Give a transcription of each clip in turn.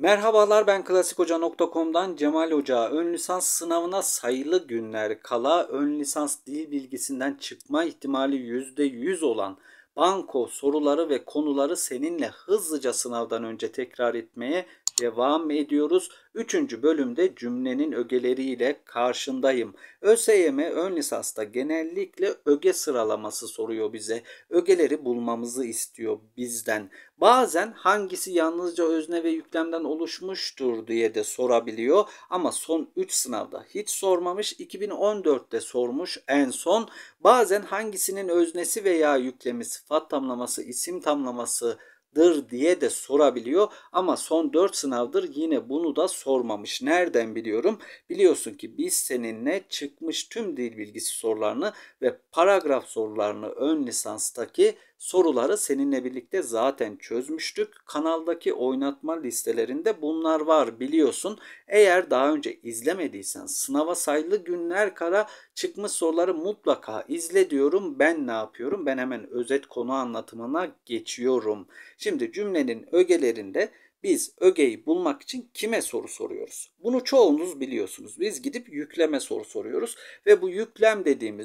Merhabalar, ben klasikhoca.com'dan Cemal Hoca. Ön lisans sınavına sayılı günler kala ön lisans dil bilgisinden çıkma ihtimali %100 olan banko soruları ve konuları seninle hızlıca sınavdan önce tekrar etmeye devam ediyoruz. Üçüncü bölümde cümlenin ögeleriyle karşındayım. ÖSYM ön lisansta genellikle öge sıralaması soruyor bize. Ögeleri bulmamızı istiyor bizden. Bazen hangisi yalnızca özne ve yüklemden oluşmuştur diye de sorabiliyor. Ama son 3 sınavda hiç sormamış. 2014'te sormuş en son. Bazen hangisinin öznesi veya yüklemi sıfat tamlaması, isim tamlaması diye de sorabiliyor ama son 4 sınavdır yine bunu da sormamış. Nereden biliyorum? Biliyorsun ki biz seninle çıkmış tüm dil bilgisi sorularını ve paragraf sorularını ön lisanstaki soruları seninle birlikte zaten çözmüştük. Kanaldaki oynatma listelerinde bunlar var biliyorsun. Eğer daha önce izlemediysen sınava sayılı günler kala çıkmış soruları mutlaka izle diyorum. Ben ne yapıyorum? Ben hemen özet konu anlatımına geçiyorum. Şimdi cümlenin ögelerinde biz ögeyi bulmak için kime soru soruyoruz? Bunu çoğunuz biliyorsunuz. Biz gidip yükleme soru soruyoruz ve bu yüklem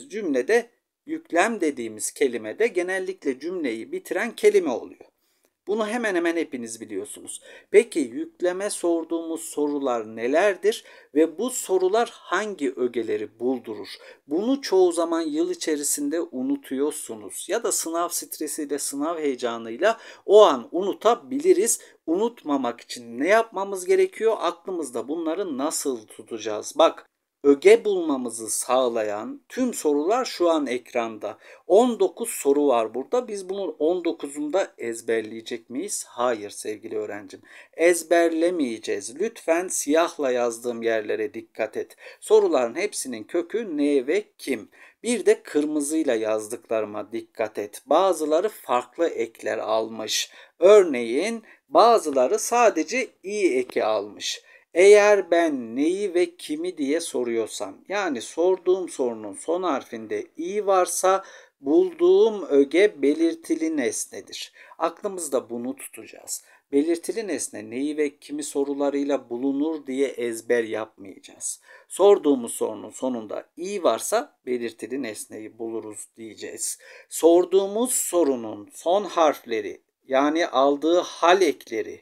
dediğimiz kelime de genellikle cümleyi bitiren kelime oluyor. Bunu hemen hemen hepiniz biliyorsunuz. Peki yükleme sorduğumuz sorular nelerdir ve bu sorular hangi ögeleri buldurur? Bunu çoğu zaman yıl içerisinde unutuyorsunuz ya da sınav stresiyle, sınav heyecanıyla o an unutabiliriz. Unutmamak için ne yapmamız gerekiyor? Aklımızda bunları nasıl tutacağız? Bak, öge bulmamızı sağlayan tüm sorular şu an ekranda. 19 soru var burada. Biz bunun 19'unu da ezberleyecek miyiz? Hayır sevgili öğrencim. Ezberlemeyeceğiz. Lütfen siyahla yazdığım yerlere dikkat et. Soruların hepsinin kökü ne ve kim? Bir de kırmızıyla yazdıklarıma dikkat et. Bazıları farklı ekler almış. Örneğin bazıları sadece i eki almış. Eğer ben neyi ve kimi diye soruyorsam, yani sorduğum sorunun son harfinde i varsa bulduğum öge belirtili nesnedir. Aklımızda bunu tutacağız. Belirtili nesne neyi ve kimi sorularıyla bulunur diye ezber yapmayacağız. Sorduğumuz sorunun sonunda i varsa belirtili nesneyi buluruz diyeceğiz. Sorduğumuz sorunun son harfleri yani aldığı hal ekleri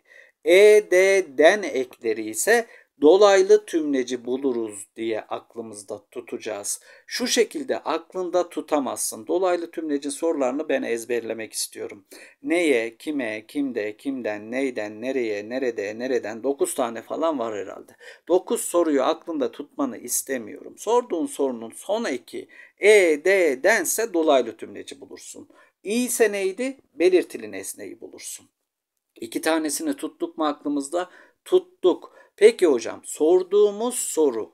den ekleri ise dolaylı tümleci buluruz diye aklımızda tutacağız. Şu şekilde aklında tutamazsın. Dolaylı tümlecin sorularını ben ezberlemek istiyorum. Neye, kime, kimde, kimden, neyden, nereye, nerede, nereden 9 tane falan var herhalde. 9 soruyu aklında tutmanı istemiyorum. Sorduğun sorunun son eki dense dolaylı tümleci bulursun. İ ise neydi? Belirtili nesneyi bulursun. 2 tanesini tuttuk mu aklımızda? Tuttuk. Peki hocam, sorduğumuz soru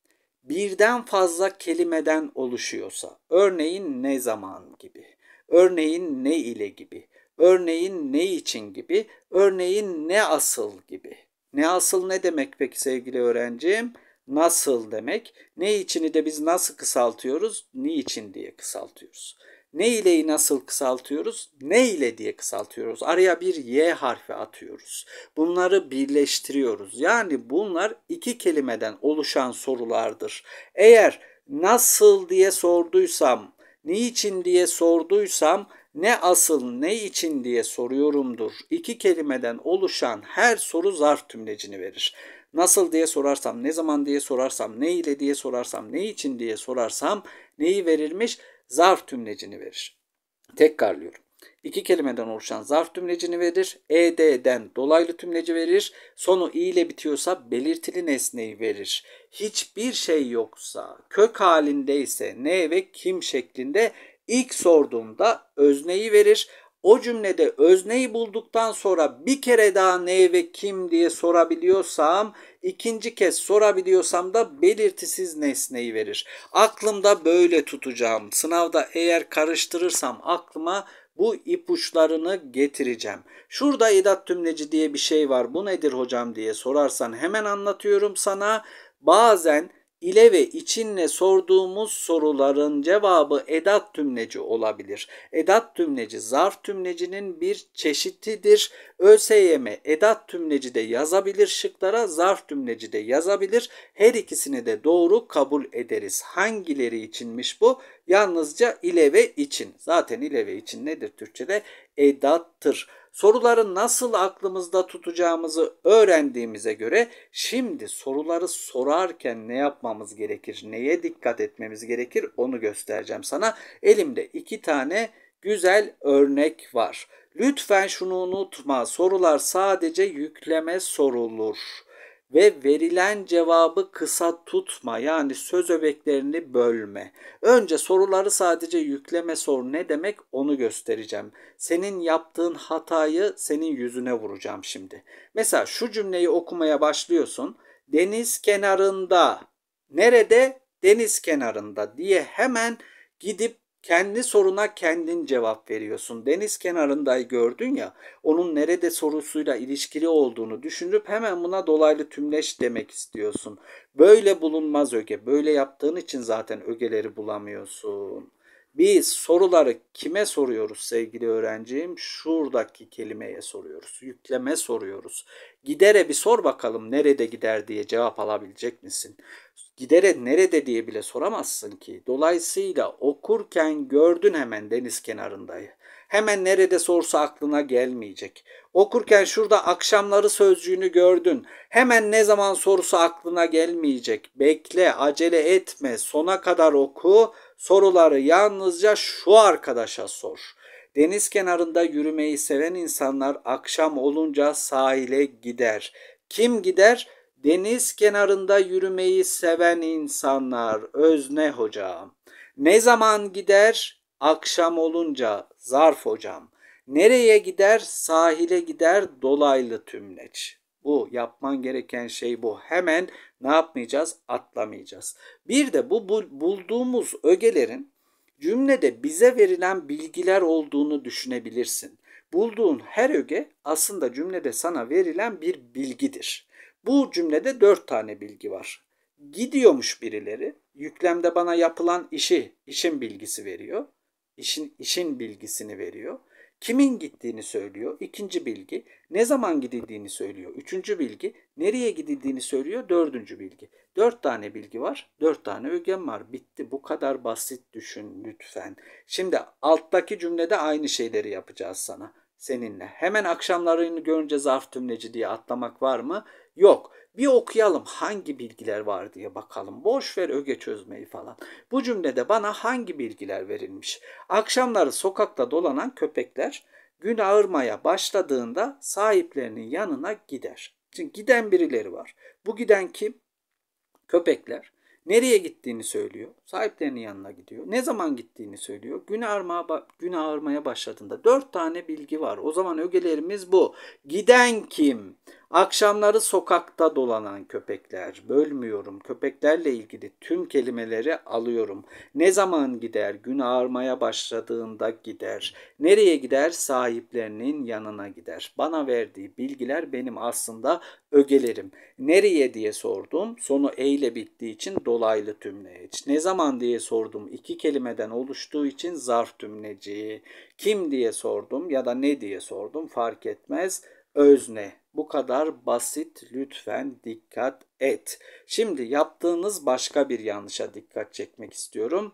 birden fazla kelimeden oluşuyorsa, örneğin ne zaman gibi, örneğin ne ile gibi, örneğin ne için gibi, örneğin ne asıl gibi. Ne asıl ne demek peki sevgili öğrencim? Nasıl demek. Ne içini de biz nasıl kısaltıyoruz? Niçin diye kısaltıyoruz. Ne ileyi nasıl kısaltıyoruz? Ne ile diye kısaltıyoruz. Araya bir y harfi atıyoruz. Bunları birleştiriyoruz. Yani bunlar iki kelimeden oluşan sorulardır. Eğer nasıl diye sorduysam, niçin diye sorduysam, ne asıl ne için diye soruyorumdur. İki kelimeden oluşan her soru zarf tümlecini verir. Nasıl diye sorarsam, ne zaman diye sorarsam, ne ile diye sorarsam, ne için diye sorarsam neyi verirmiş? Zarf tümlecini verir. Tekrarlıyorum. İki kelimeden oluşan zarf tümlecini verir. ED'den dolaylı tümleci verir. Sonu i ile bitiyorsa belirtili nesneyi verir. Hiçbir şey yoksa, kök halindeyse ne ve kim şeklinde ilk sorduğumda özneyi verir. O cümlede özneyi bulduktan sonra bir kere daha ne ve kim diye sorabiliyorsam, ikinci kez sorabiliyorsam da belirtisiz nesneyi verir. Aklımda böyle tutacağım. Sınavda eğer karıştırırsam aklıma bu ipuçlarını getireceğim. Şurada edat tümleci diye bir şey var. Bu nedir hocam diye sorarsan hemen anlatıyorum sana. Bazen ile ve içinle sorduğumuz soruların cevabı edat tümleci olabilir. Edat tümleci zarf tümlecinin bir çeşididir. ÖSYM edat tümleci de yazabilir şıklara, zarf tümleci de yazabilir. Her ikisini de doğru kabul ederiz. Hangileri içinmiş bu? Yalnızca ile ve için. Zaten ile ve için nedir Türkçe'de? Edattır. Soruları nasıl aklımızda tutacağımızı öğrendiğimize göre şimdi soruları sorarken ne yapmamız gerekir, neye dikkat etmemiz gerekir onu göstereceğim sana. Elimde 2 tane güzel örnek var. Lütfen şunu unutma, sorular sadece yükleme sorulur ve verilen cevabı kısa tutma, yani söz öbeklerini bölme. Önce soruları sadece yükleme sor ne demek onu göstereceğim. Senin yaptığın hatayı senin yüzüne vuracağım şimdi. Mesela şu cümleyi okumaya başlıyorsun. Deniz kenarında. Nerede? Deniz kenarında diye hemen gidip kendi soruna kendin cevap veriyorsun. Deniz kenarındayı gördün ya, onun nerede sorusuyla ilişkili olduğunu düşünüp hemen buna dolaylı tümleç demek istiyorsun. Böyle bulunmaz öge. Böyle yaptığın için zaten ögeleri bulamıyorsun. Biz soruları kime soruyoruz sevgili öğrencim? Şuradaki kelimeye soruyoruz. Yükleme soruyoruz. Gidere bir sor bakalım nerede gider diye cevap alabilecek misin? Gidere nerede diye bile soramazsın ki. Dolayısıyla okurken gördün hemen deniz kenarındayı. Hemen nerede sorsa aklına gelmeyecek. Okurken şurada akşamları sözcüğünü gördün. Hemen ne zaman sorusu aklına gelmeyecek. Bekle, acele etme, sona kadar oku. Soruları yalnızca şu arkadaşa sor. Deniz kenarında yürümeyi seven insanlar akşam olunca sahile gider. Kim gider? Deniz kenarında yürümeyi seven insanlar. Özne hocam. Ne zaman gider? Akşam olunca. Zarf hocam. Nereye gider? Sahile gider. Dolaylı tümleç. Bu yapman gereken şey bu. Hemen ne yapmayacağız? Atlamayacağız. Bir de bu bulduğumuz ögelerin cümlede bize verilen bilgiler olduğunu düşünebilirsin. Bulduğun her öge aslında cümlede sana verilen bir bilgidir. Bu cümlede 4 tane bilgi var. Gidiyormuş birileri. Yüklemde bana yapılan işin bilgisi veriyor. İşin bilgisini veriyor. Kimin gittiğini söylüyor. İkinci bilgi. Ne zaman gidildiğini söylüyor. Üçüncü bilgi. Nereye gidildiğini söylüyor. Dördüncü bilgi. 4 tane bilgi var. 4 tane ögem var. Bitti. Bu kadar basit düşün lütfen. Şimdi alttaki cümlede aynı şeyleri yapacağız sana. Seninle. Hemen akşamlarını görünce zarf tümleci diye atlamak var mı? Yok. Bir okuyalım hangi bilgiler var diye bakalım. Boş ver öge çözmeyi falan. Bu cümlede bana hangi bilgiler verilmiş? Akşamları sokakta dolanan köpekler gün ağırmaya başladığında sahiplerinin yanına gider. Şimdi giden birileri var. Bu giden kim? Köpekler. Nereye gittiğini söylüyor. Sahiplerinin yanına gidiyor. Ne zaman gittiğini söylüyor. Gün ağarmaya başladığında. 4 tane bilgi var. O zaman ögelerimiz bu. Giden kim? Akşamları sokakta dolanan köpekler. Bölmüyorum. Köpeklerle ilgili tüm kelimeleri alıyorum. Ne zaman gider? Gün ağarmaya başladığında gider. Nereye gider? Sahiplerinin yanına gider. Bana verdiği bilgiler benim aslında ögelerim. Nereye diye sordum. Sonu e ile bittiği için dolaylı tümleç. Ne zaman diye sordum. 2 kelimeden oluştuğu için zarf tümleci. Kim diye sordum ya da ne diye sordum fark etmez. Özne. Bu kadar basit, lütfen dikkat et. Şimdi yaptığınız başka bir yanlışa dikkat çekmek istiyorum.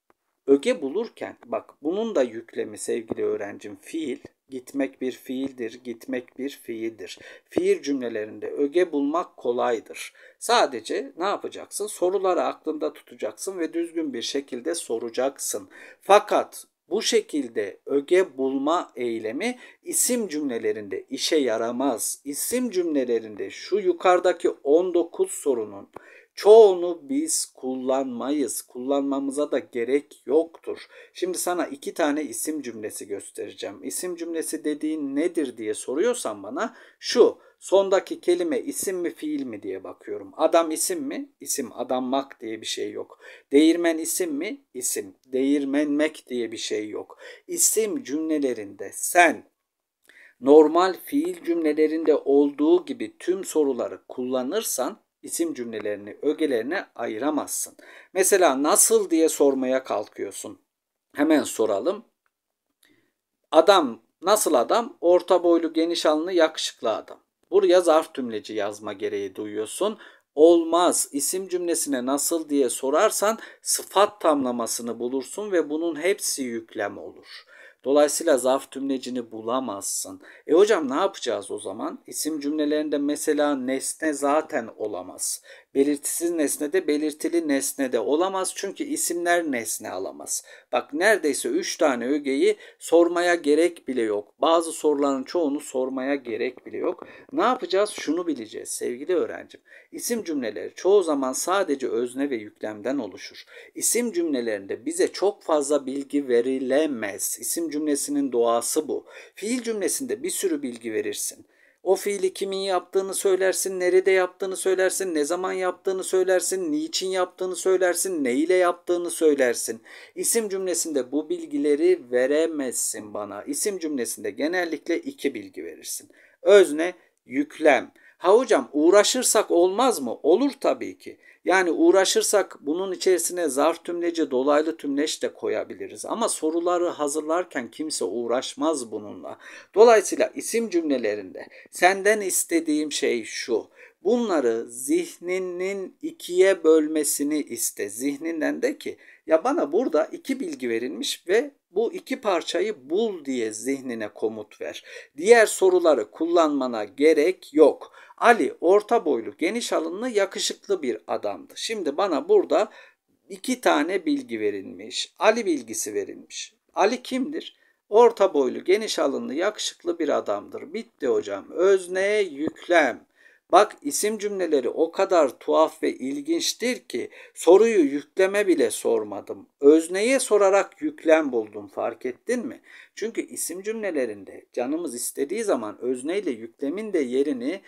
Öge bulurken bak bunun da yüklemi sevgili öğrencim fiil. Gitmek bir fiildir, gitmek bir fiildir. Fiil cümlelerinde öge bulmak kolaydır. Sadece ne yapacaksın? Soruları aklında tutacaksın ve düzgün bir şekilde soracaksın. Fakat bu şekilde öge bulma eylemi isim cümlelerinde işe yaramaz. İsim cümlelerinde şu yukarıdaki 19 sorunun çoğunu biz kullanmayız. Kullanmamıza da gerek yoktur. Şimdi sana 2 tane isim cümlesi göstereceğim. İsim cümlesi dediğin nedir diye soruyorsan bana şu. Sondaki kelime isim mi fiil mi diye bakıyorum. Adam isim mi? İsim. Adanmak diye bir şey yok. Değirmen isim mi? İsim. Değirmenmek diye bir şey yok. İsim cümlelerinde sen normal fiil cümlelerinde olduğu gibi tüm soruları kullanırsan İsim cümlelerini ögelerine ayıramazsın. Mesela nasıl diye sormaya kalkıyorsun. Hemen soralım. Adam, nasıl adam? Orta boylu, geniş alınlı, yakışıklı adam. Buraya zarf tümleci yazma gereği duyuyorsun. Olmaz. İsim cümlesine nasıl diye sorarsan sıfat tamlamasını bulursun ve bunun hepsi yüklem olur. Dolayısıyla zarf tümlecini bulamazsın. Hocam ne yapacağız o zaman? İsim cümlelerinde mesela nesne zaten olamaz. Belirtisiz nesne de belirtili nesne de olamaz. Çünkü isimler nesne alamaz. Bak neredeyse 3 tane ögeyi sormaya gerek bile yok. Bazı soruların çoğunu sormaya gerek bile yok. Ne yapacağız? Şunu bileceğiz sevgili öğrencim. İsim cümleleri çoğu zaman sadece özne ve yüklemden oluşur. İsim cümlelerinde bize çok fazla bilgi verilemez. İsim cümlesinin doğası bu. Fiil cümlesinde bir sürü bilgi verirsin. O fiili kimin yaptığını söylersin, nerede yaptığını söylersin, ne zaman yaptığını söylersin, niçin yaptığını söylersin, ne ile yaptığını söylersin. İsim cümlesinde bu bilgileri veremezsin bana. İsim cümlesinde genellikle 2 bilgi verirsin. Özne, yüklem. Ha hocam uğraşırsak olmaz mı? Olur tabii ki. Yani uğraşırsak bunun içerisine zarf tümleci, dolaylı tümleç de koyabiliriz. Ama soruları hazırlarken kimse uğraşmaz bununla. Dolayısıyla isim cümlelerinde senden istediğim şey şu. Bunları zihninin 2'ye bölmesini iste. Zihninden de ki ya bana burada 2 bilgi verilmiş ve bu 2 parçayı bul diye zihnine komut ver. Diğer soruları kullanmana gerek yok. Ali orta boylu, geniş alınlı, yakışıklı bir adamdı. Şimdi bana burada 2 tane bilgi verilmiş. Ali bilgisi verilmiş. Ali kimdir? Orta boylu, geniş alınlı, yakışıklı bir adamdır. Bitti hocam. Özne, yüklem. Bak isim cümleleri o kadar tuhaf ve ilginçtir ki soruyu yükleme bile sormadım. Özneye sorarak yüklem buldum, fark ettin mi? Çünkü isim cümlelerinde canımız istediği zaman özneyle yüklemin de yerini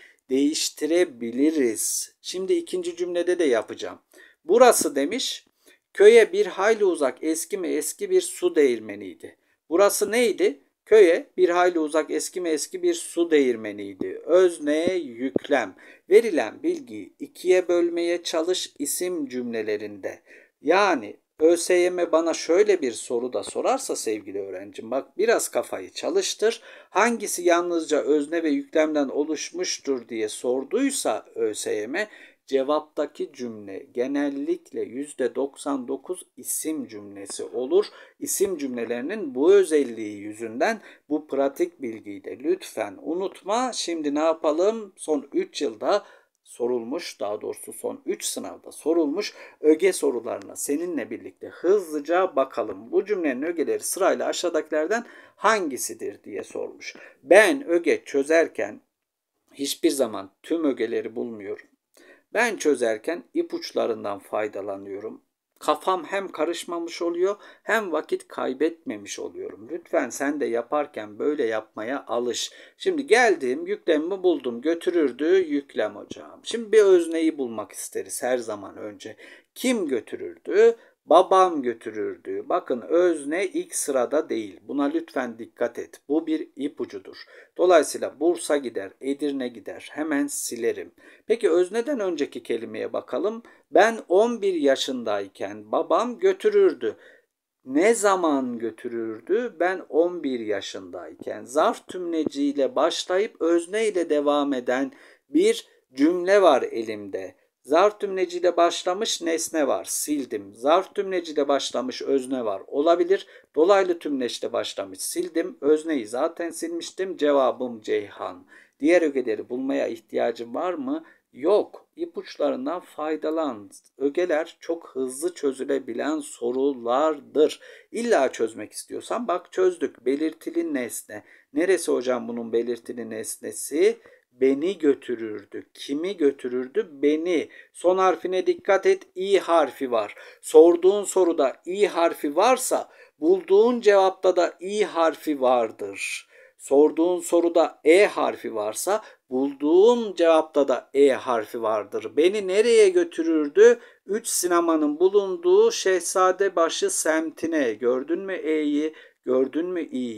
değiştirebiliriz. Şimdi ikinci cümlede de yapacağım. Burası demiş köye bir hayli uzak eski mi eski bir su değirmeniydi. Burası neydi? Köye bir hayli uzak eski mi eski bir su değirmeniydi. Özne, yüklem. Verilen bilgiyi 2'ye bölmeye çalış isim cümlelerinde. Yani ÖSYM bana şöyle bir soru da sorarsa sevgili öğrencim, bak biraz kafayı çalıştır. Hangisi yalnızca özne ve yüklemden oluşmuştur diye sorduysa ÖSYM, cevaptaki cümle genellikle %99 isim cümlesi olur. İsim cümlelerinin bu özelliği yüzünden bu pratik bilgiyi de lütfen unutma. Şimdi ne yapalım? Son 3 yılda sorulmuş, daha doğrusu son 3 sınavda sorulmuş öge sorularına seninle birlikte hızlıca bakalım. Bu cümlenin ögeleri sırayla aşağıdakilerden hangisidir diye sormuş. Ben öge çözerken hiçbir zaman tüm ögeleri bulmuyorum. Ben çözerken ipuçlarından faydalanıyorum. Kafam hem karışmamış oluyor hem vakit kaybetmemiş oluyorum. Lütfen sen de yaparken böyle yapmaya alış. Şimdi geldim, yüklemimi buldum. Götürürdü, yüklem hocam. Şimdi bir özneyi bulmak isteriz her zaman önce. Kim götürürdü? Babam götürürdü. Bakın özne ilk sırada değil. Buna lütfen dikkat et. Bu bir ipucudur. Dolayısıyla Bursa gider, Edirne gider. Hemen silerim. Peki özneden önceki kelimeye bakalım. Ben 11 yaşındayken babam götürürdü. Ne zaman götürürdü? Ben 11 yaşındayken. Zarf tümleciyle başlayıp özne ile devam eden bir cümle var elimde. Zarf tümleciyle başlamış nesne var. Sildim. Zarf tümleciyle başlamış özne var. Olabilir. Dolaylı tümleçle başlamış. Sildim. Özneyi zaten silmiştim. Cevabım Ceyhan. Diğer ögeleri bulmaya ihtiyacım var mı? Yok. İpuçlarından faydalan. Ögeler çok hızlı çözülebilen sorulardır. İlla çözmek istiyorsan bak çözdük. Belirtili nesne. Neresi hocam bunun belirtili nesnesi? Beni götürürdü. Kimi götürürdü? Beni. Son harfine dikkat et. İ harfi var. Sorduğun soruda İ harfi varsa bulduğun cevapta da İ harfi vardır. Sorduğun soruda E harfi varsa bulduğun cevapta da E harfi vardır. Beni nereye götürürdü? 3 sinemanın bulunduğu Şehzadebaşı semtine. Gördün mü E'yi? Gördün mü İ'yi?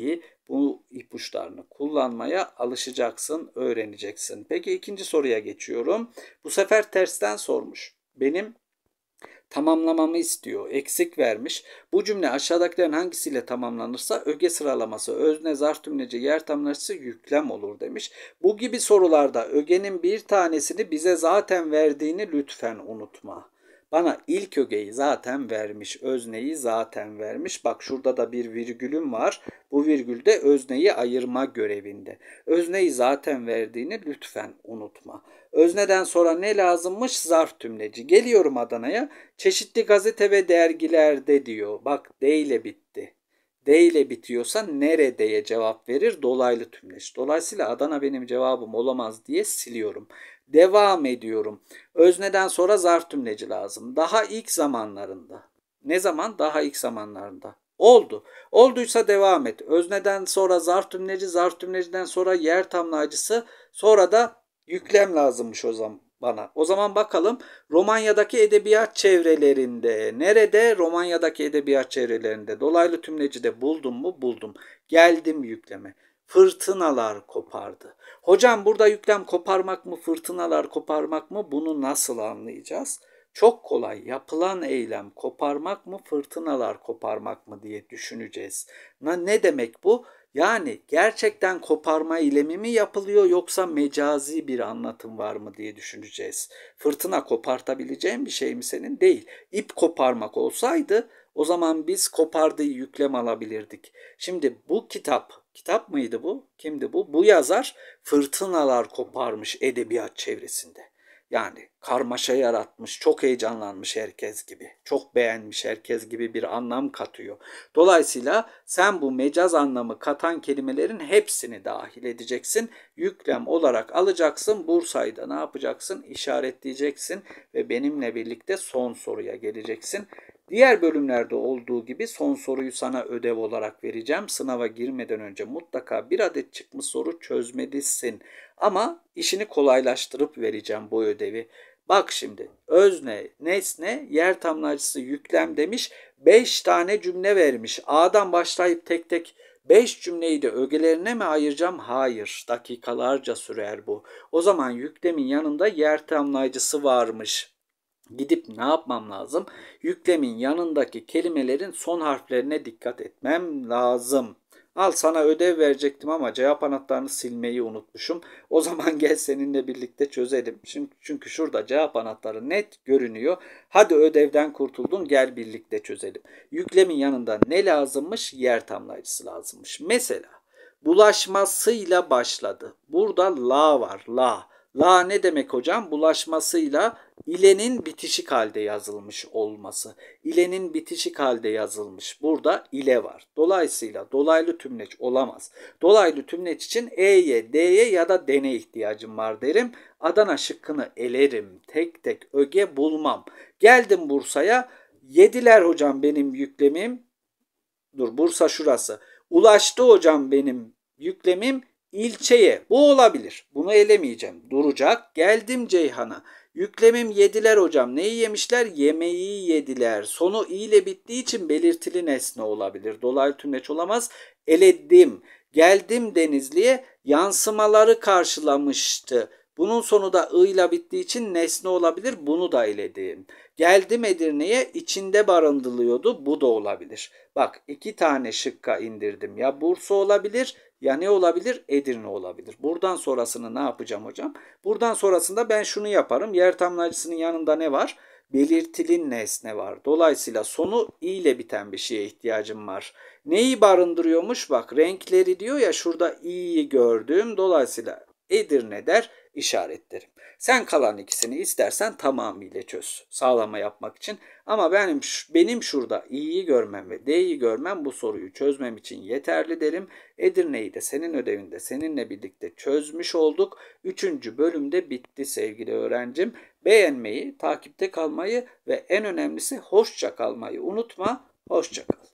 Bu ipuçlarını kullanmaya alışacaksın, öğreneceksin. Peki ikinci soruya geçiyorum. Bu sefer tersten sormuş. Benim tamamlamamı istiyor. Eksik vermiş. Bu cümle aşağıdakilerin hangisiyle tamamlanırsa öge sıralaması, özne, zarf tümleci, yer tamlaması, yüklem olur demiş. Bu gibi sorularda ögenin bir tanesini bize zaten verdiğini lütfen unutma. Bana ilk ögeyi zaten vermiş, özneyi zaten vermiş. Bak şurada da bir virgülüm var. Bu virgül de özneyi ayırma görevinde. Özneyi zaten verdiğini lütfen unutma. Özneden sonra ne lazımmış? Zarf tümleci. Geliyorum Adana'ya. Çeşitli gazete ve dergilerde diyor. Bak D ile bitti. D ile bitiyorsa neredeye cevap verir? Dolaylı tümleç. Dolayısıyla Adana benim cevabım olamaz diye siliyorum. Devam ediyorum. Özneden sonra zarf tümleci lazım. Daha ilk zamanlarında. Ne zaman? Daha ilk zamanlarında. Oldu. Olduysa devam et. Özneden sonra zarf tümleci, zarf tümleciden sonra yer tamlacısı, sonra da yüklem lazımmış o zaman bana. O zaman bakalım Romanya'daki edebiyat çevrelerinde. Nerede? Romanya'daki edebiyat çevrelerinde. Dolaylı tümleci buldum mu? Buldum. Geldim yükleme. Fırtınalar kopardı. Hocam burada yüklem koparmak mı, fırtınalar koparmak mı? Bunu nasıl anlayacağız? Çok kolay. Yapılan eylem koparmak mı, fırtınalar koparmak mı diye düşüneceğiz. Ne demek bu? Yani gerçekten koparma eylemi mi yapılıyor yoksa mecazi bir anlatım var mı diye düşüneceğiz. Fırtına kopartabileceğin bir şey mi senin? Değil. İp koparmak olsaydı o zaman biz kopardığı yüklem alabilirdik. Şimdi bu kitap mıydı bu? Kimdi bu? Bu yazar fırtınalar koparmış edebiyat çevresinde. Yani karmaşa yaratmış, çok heyecanlanmış herkes gibi, çok beğenmiş herkes gibi bir anlam katıyor. Dolayısıyla sen bu mecaz anlamı katan kelimelerin hepsini dahil edeceksin. Yüklem olarak alacaksın. Bursa'yı da ne yapacaksın? İşaretleyeceksin ve benimle birlikte son soruya geleceksin. Diğer bölümlerde olduğu gibi son soruyu sana ödev olarak vereceğim. Sınava girmeden önce mutlaka bir adet çıkmış soru çözmelisin. Ama işini kolaylaştırıp vereceğim bu ödevi. Bak şimdi özne, nesne, yer tamlacısı, yüklem demiş. 5 tane cümle vermiş. A'dan başlayıp tek tek 5 cümleyi de ögelerine mi ayıracağım? Hayır. Dakikalarca sürer bu. O zaman yüklemin yanında yer tamlacısı varmış. Gidip ne yapmam lazım? Yüklemin yanındaki kelimelerin son harflerine dikkat etmem lazım. Al sana ödev verecektim ama cevap anahtarını silmeyi unutmuşum. O zaman gel seninle birlikte çözelim. Çünkü şurada cevap anahtarı net görünüyor. Hadi ödevden kurtuldun gel birlikte çözelim. Yüklemin yanında ne lazımmış? Yer tamlayıcısı lazımmış. Mesela bulaşmasıyla başladı. Burada la var, la. La ne demek hocam? Bulaşmasıyla ilenin bitişik halde yazılmış olması. İlenin bitişik halde yazılmış. Burada ile var. Dolayısıyla dolaylı tümleç olamaz. Dolaylı tümleç için E'ye, D'ye ya da D'ne ihtiyacım var derim. Adana şıkkını elerim. Tek tek öge bulmam. Geldim Bursa'ya. Yediler hocam benim yüklemim. Dur Bursa şurası. Ulaştı hocam benim yüklemim ilçeye. Bu olabilir. Bunu elemeyeceğim. Duracak. Geldim Ceyhan'a. Yüklemim yediler hocam. Neyi yemişler? Yemeği yediler. Sonu i ile bittiği için belirtili nesne olabilir. Dolaylı tümleç olamaz. Eledim. Geldim Denizli'ye. Yansımaları karşılamıştı. Bunun sonu da ı ile bittiği için nesne olabilir. Bunu da eledim. Geldim Edirne'ye içinde barındırılıyordu. Bu da olabilir. Bak 2 tane şıkka indirdim. Ya Bursa olabilir ya ne olabilir? Edirne olabilir. Buradan sonrasını ne yapacağım hocam? Buradan sonrasında ben şunu yaparım. Yer tamlacısının yanında ne var? Belirtili nesne var. Dolayısıyla sonu i ile biten bir şeye ihtiyacım var. Neyi barındırıyormuş? Bak renkleri diyor ya şurada i'yi gördüm. Dolayısıyla Edirne der işaretlerim. Sen kalan ikisini istersen tamamıyla çöz. Sağlama yapmak için. Ama benim şurada i'yi görmem ve d'yi görmem bu soruyu çözmem için yeterli derim. Edirne'yi de senin ödevinde seninle birlikte çözmüş olduk. 3. bölümde bitti sevgili öğrencim. Beğenmeyi, takipte kalmayı ve en önemlisi hoşça kalmayı unutma. Hoşça kal.